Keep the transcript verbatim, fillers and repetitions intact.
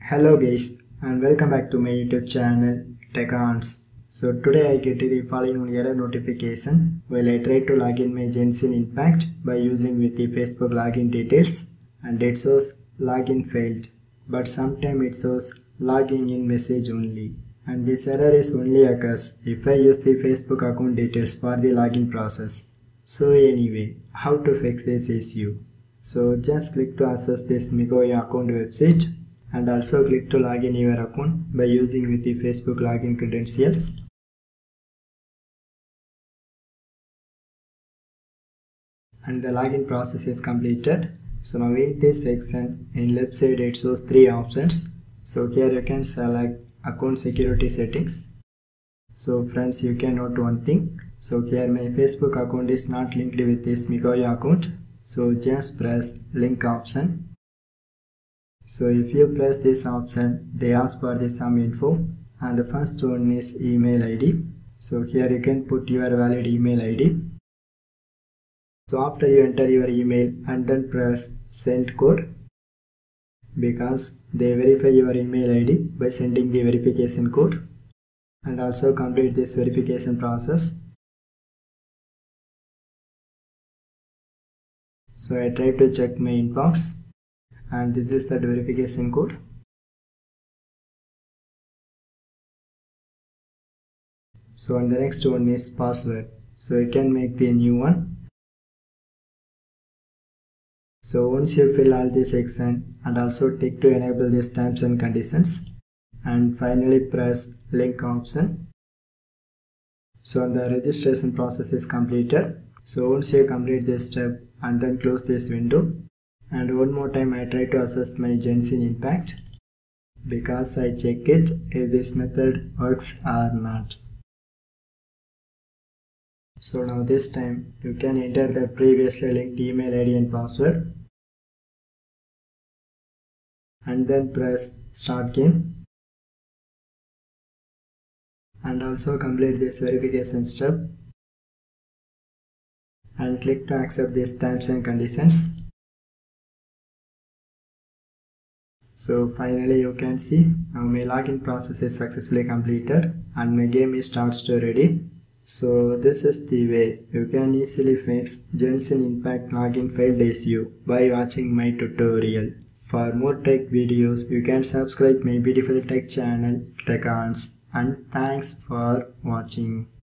Hello guys and welcome back to my YouTube channel TechArts. So today I get the following error notification while I try to log in my Genshin Impact by using with the Facebook login details, and it shows login failed, but sometimes it shows logging in message only, and this error is only occurs if I use the Facebook account details for the login process. So anyway, how to fix this issue? So just click to access this Migoya account website and also click to log in your account by using with the Facebook login credentials. And the login process is completed. So now in this section, in left side it shows three options. So here you can select account security settings. So friends, you can note one thing. So here my Facebook account is not linked with this Migoya account. So just press link option. So if you press this option, they ask for the some info, and the first one is email I D. So here you can put your valid email I D. So after you enter your email and then press send code, because they verify your email I D by sending the verification code, and also complete this verification process. So I try to check my inbox, and this is the verification code. So and the next one is password. So you can make the new one. So once you fill all this section and also tick to enable these terms and conditions, and finally press link option. So the registration process is completed. So once you complete this step and then close this window, and one more time I try to assess my Genshin Impact, because I check it if this method works or not. So now this time you can enter the previously linked email I D and password, and then press start game, and also complete this verification step and click to accept these terms and conditions. So finally you can see now my login process is successfully completed and my game is starts to ready. So this is the way you can easily fix Genshin Impact login failed issue by watching my tutorial. For more tech videos you can subscribe my beautiful tech channel TechArts, and thanks for watching.